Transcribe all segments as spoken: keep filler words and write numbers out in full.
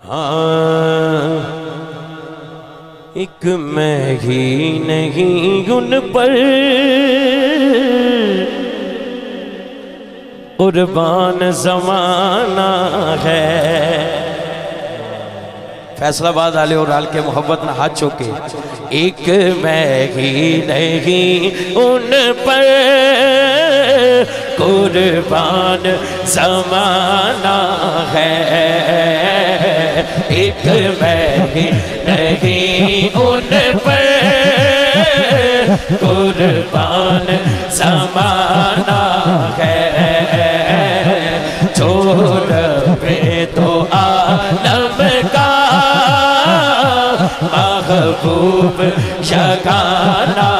ہاں ایک میں ہی نہیں ان پر قربان زمانہ ہے۔ فیصل آباد آلے اور آل کے محبت نہ ہاتھ چوکے۔ ایک میں ہی نہیں ان پر قربان زمانہ ہے، ایک میں ہی نہیں ان پر قربان زمانہ ہے، جو ربے تو عالم کا محبوب یگانہ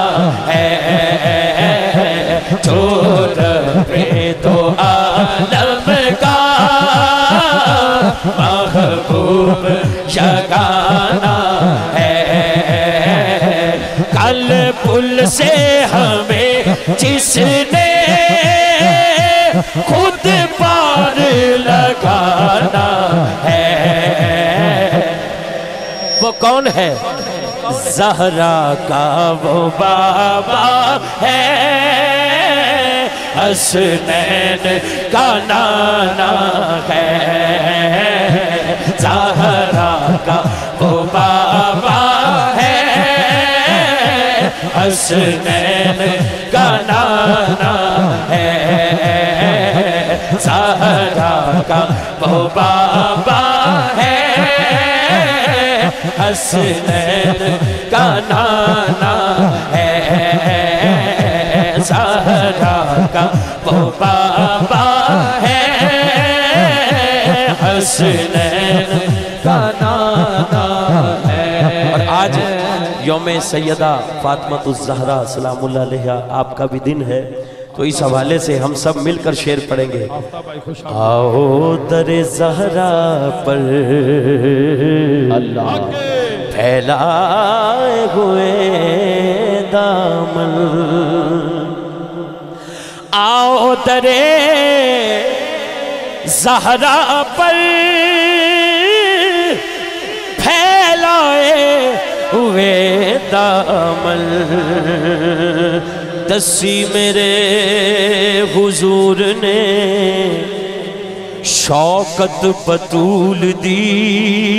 ہے، جو ربے تو عالم کا محبوب یگانہ ہے۔ کل پل سے ہمیں جس نے خود پار لگانا ہے، وہ کون ہے؟ زہرا کا وہ بابا ہے، حسنین کا نانا ہے، زہرا کا وہ بابا ہے، حسنین کا نانا ہے، زہرا کا وہ بابا ہے، حسنین کا نانا ہے، زہرا کا وہ بابا ہے، حسنین کا نانا ہے۔ اور آج یوم سیدہ فاطمۃ الزہرا سلام اللہ علیہا آپ کا بھی دن ہے، تو اس حوالے سے ہم سب مل کر شعر پڑھیں گے۔ آؤ در زہرا پر اللہ پھیلائے ہوئے دامن، آؤ در زہرا پر پھیلائے ہوئے دامن، دسی میرے حضور نے شوکت بطول دی،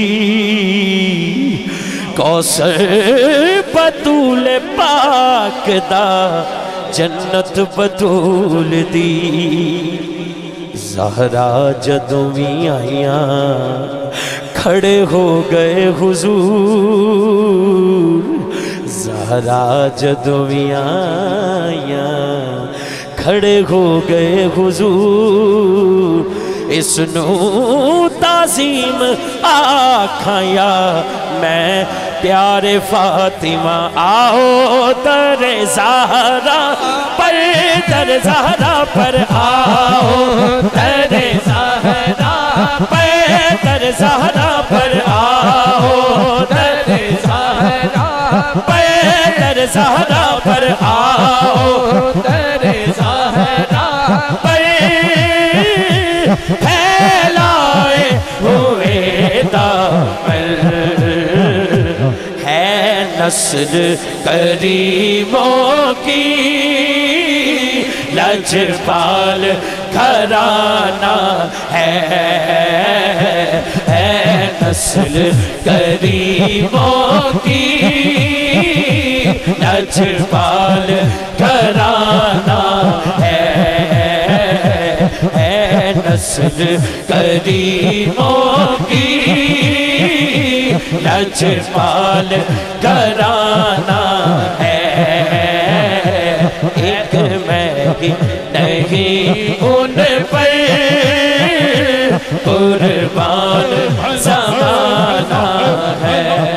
کوثر بطول پاک دا جنت بطول دی، زہرا جدوں بھی آئیاں کھڑے ہو گئے حضور، زہرا جدوں بھی آئیاں کھڑے ہو گئے حضور، اس نو تعظیم آکھاں یا میں پیارے فاطمہ، آؤ در زہرا پر، در زہرا پر آؤ، در زہرا پر، در زہرا پر آؤ، در زہرا پر، در زہرا پر آؤ، در زہرا پر پھیلائے ہوئے دامن، ہے نسل کریموں کی لجپال گھرانہ ہے، ہے نسل کریموں کی لجپال گھرانہ ہے، ہے نسل کریموں کی لجپال گھرانہ ہے، ایک میں ہی نہیں ان پر قربان زمانہ ہے۔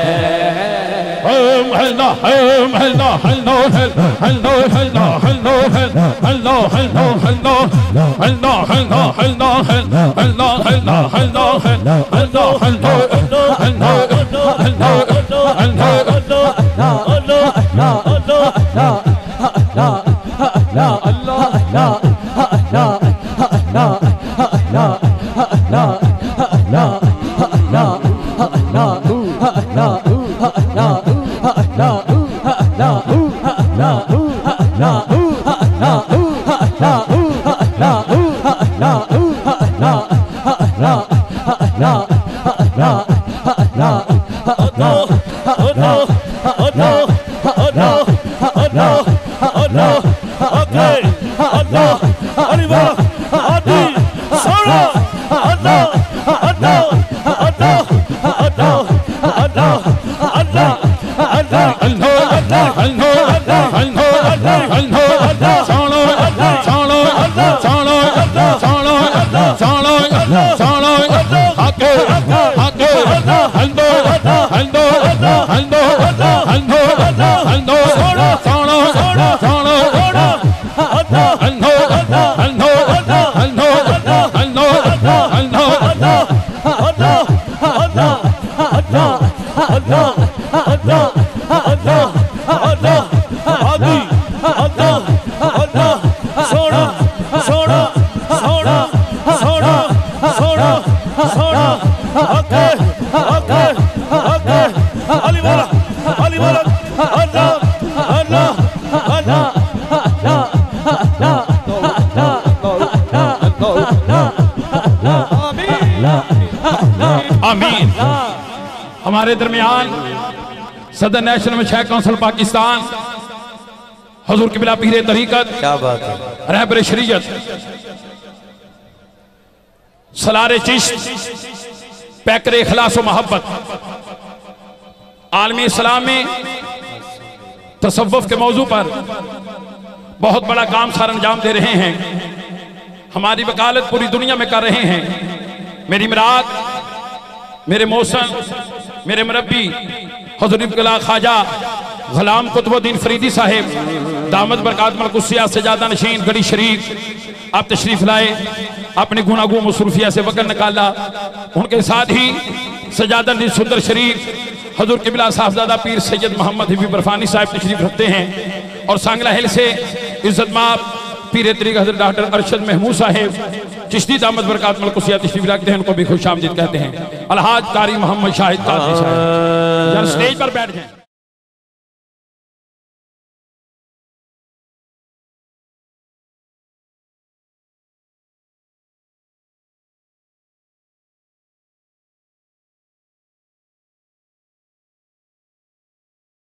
آمین. ہمارے درمیان صدر نیشنل مشائخ کونسل پاکستان حضور قبلہ پیر طریقت کیا بات ہے رہبر شریعت سالار چشت پیکر اخلاص و محبت عالمی اسلام میں تصوف کے موضوع پر بہت بڑا کام سار انجام دے رہے ہیں. ہماری وکالت پوری دنیا میں کر رہے ہیں. میری مراد میرے موسن میرے مربی حضرت قلعہ خواجہ غلام قطب الدین فریدی صاحب دامت برکات ملکوسیہ سجادہ نشین گڑی شریف آپ تشریف لائے اپنے گناہگو مصروفیہ سے وقت نکالا. ان کے ساتھ ہی سجادہ نشین سندر شریف حضور قبلہ صاحبزادہ پیر سید محمد حبیب عرفانی صاحب تشریف رکھتے ہیں. اور سانگلہ ہل سے عزت مآب پیر طریقت حضرت ڈاکٹر ارشد محمود صاحب چشتی دامت برکات ملکوسیہ تشریف رکھتے ہیں. ان کو بھی خوش آمدید کہتے ہیں. الحاج قاری محمد شاہد قادری صاحب سٹیج پر بیٹھ جائیں.